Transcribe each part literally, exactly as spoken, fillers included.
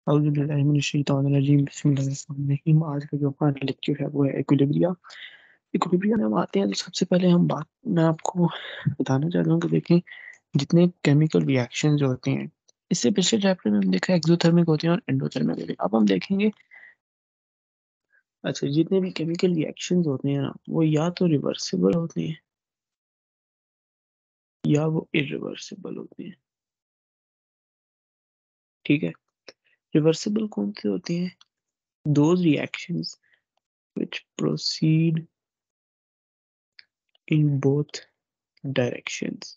बिस्मिल्लाहिर्रहमानिर्रहीम। आज का जो हमारा लेक्चर है वो है इक्विलिब्रिया। इक्विलिब्रिया में हम आते हैं तो सबसे पहले हम बात मैं आपको बताना चाहता हूँ कि देखें जितने केमिकल रिएक्शंस होते हैं, इससे पिछले चैप्टर में हम देखा एक्सोथर्मिक होते हैं और एंडोथर्मिक होते हैं। अब हम देखेंगे अच्छा जितने भी केमिकल रिएक्शंस होते हैं ना वो या तो रिवर्सिबल होते हैं या वो इरिवर्सिबल होते हैं। ठीक है, रिवर्सिबल कौन से होते हैं? Those reactions which proceed in both directions।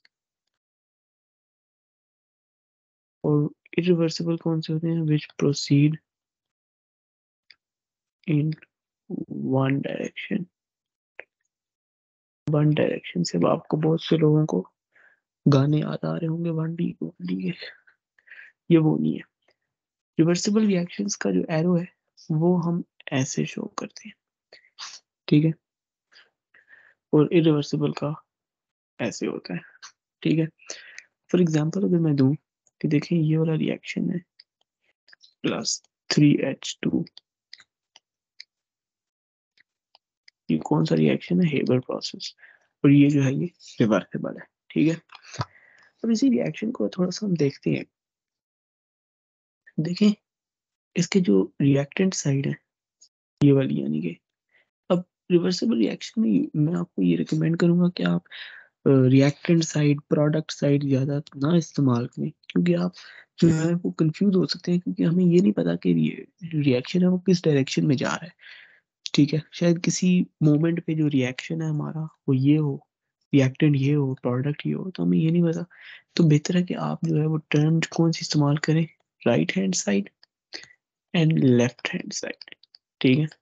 और irreversible कौन से होते हैं? which proceed in one direction। One direction से अब आपको बहुत से लोगों को गाने याद आ रहे होंगे, वन डी वन डी के, ये वो नहीं है। रिवर्सिबल रिएक्शंस का जो एरो है वो हम ऐसे शो करते हैं, ठीक है, और इरिवर्सिबल का ऐसे होता है, ठीक है। फॉर एग्जांपल अगर मैं दूं कि देखें ये वाला रिएक्शन है प्लस थ्री एच टू, ये कौन सा रिएक्शन है? Haber process. और ये जो है ये रिवर्सिबल है, ठीक है। अब इसी रिएक्शन को थोड़ा सा हम देखते हैं। देखें इसके जो रिएक्टेंट साइड है ये वाली, यानी कि अब रिवर्सिबल रिएक्शन में मैं आपको ये रिकमेंड करूंगा कि आप रिएक्टेंट साइड, प्रोडक्ट साइड ज्यादा ना इस्तेमाल करें, क्योंकि आप जो है वो कंफ्यूज हो सकते हैं, क्योंकि हमें ये नहीं पता कि रिएक्शन है वो किस डायरेक्शन में जा रहा है। ठीक है, शायद किसी मोमेंट पे जो रिएक्शन है हमारा वो ये हो, रिएक्टेंट ये हो, प्रोडक्ट ये हो, तो हमें ये नहीं पता। तो बेहतर है कि आप जो है वो टर्म कौन सी इस्तेमाल करें? Right hand side and left hand side, ठीक है।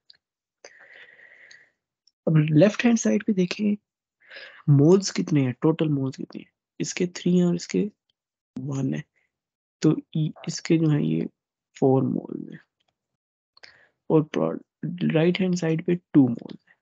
अब लेफ्ट हैंड साइड पे देखें मोल्स कितने हैं, टोटल मोल्स कितने हैं? इसके थ्री हैं और इसके वन है, तो इसके जो है ये फोर मोल्स है। और राइट हैंड साइड पे टू मोल्स है।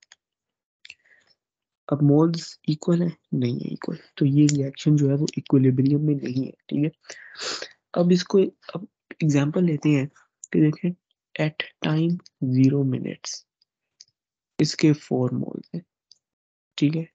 अब मोल्स इक्वल है? नहीं है इक्वल, तो ये रिएक्शन जो है वो इक्विलिब्रियम में नहीं है, ठीक है। अब इसको अब एग्जांपल लेते हैं कि देखें एट टाइम जीरो मिनट्स इसके फोर मोल्स है, ठीक है।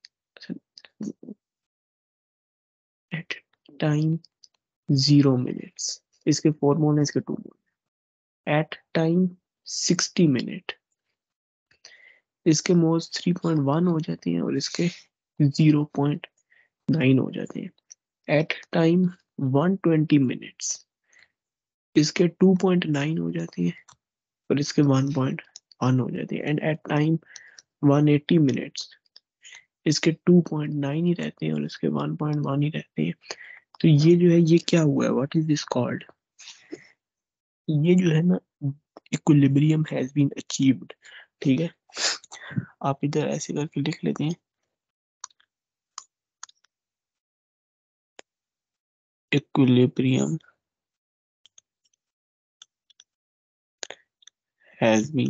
एट टाइम जीरो मिनट्स इसके फोर मोल है, इसके two mole. At time sixty minute इसके मोल्स थ्री पॉइंट वन हो जाते हैं और इसके जीरो पॉइंट नाइन हो जाते हैं। At time one twenty minutes इसके टू पॉइंट नाइन हो जाती है और इसके वन पॉइंट वन हो जाती है। And at time one eighty minutes इसके टू पॉइंट नाइन ही रहते हैं और इसके वन पॉइंट वन ही रहते हैं। तो ये जो है ये क्या हुआ है? What is this called? ये जो है ना इक्विलिब्रियम हैज बीन अचीव्ड, ठीक है। आप इधर ऐसे करके लिख लेते हैं, इक्विलिब्रियम हैज बीन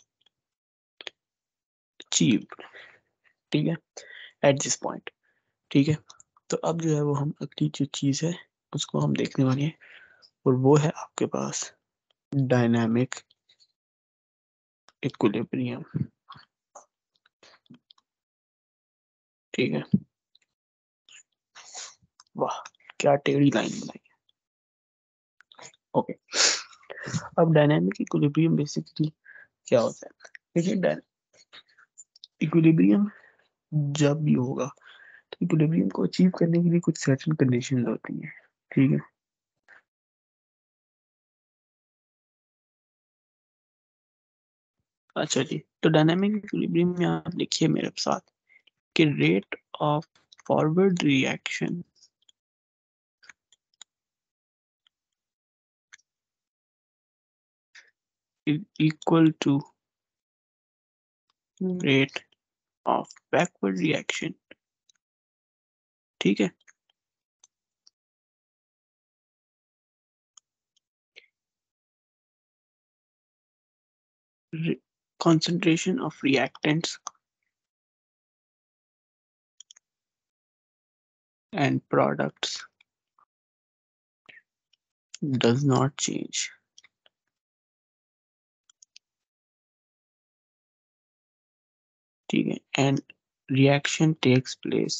अचीव्ड, ठीक है, एट दिस पॉइंट, ठीक है। तो अब जो है वो हम अगली जो चीज है उसको हम देखने वाले हैं, और वो है आपके पास डायनामिक इक्विलिब्रियम, ठीक है। वाह क्या टेढ़ी लाइन बनाई है। ओके, अब डायनामिक इक्विलिब्रियम बेसिकली क्या होता है? देखिए इक्विलिब्रियम जब भी होगा तो इक्विलिब्रियम को अचीव करने के लिए कुछ सर्टेन कंडीशंस होती हैं, ठीक है। अच्छा जी, तो डायनामिक इक्विलिब्रियम में आप लिखिए मेरे साथ कि rate of forward reaction is equal to rate of backward reaction, ठीक है। Re- concentration of reactants and products does not change, ठीक है, and reaction takes place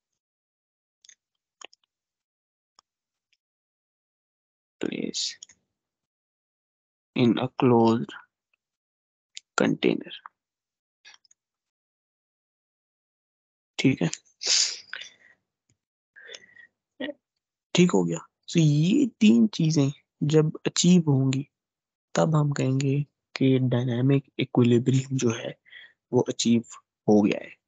place in a closed container. ठीक है, ठीक हो गया। तो ये तीन चीजें जब अचीव होंगी तब हम कहेंगे कि डायनामिक इक्विलिब्रियम जो है वो अचीव हो गया है।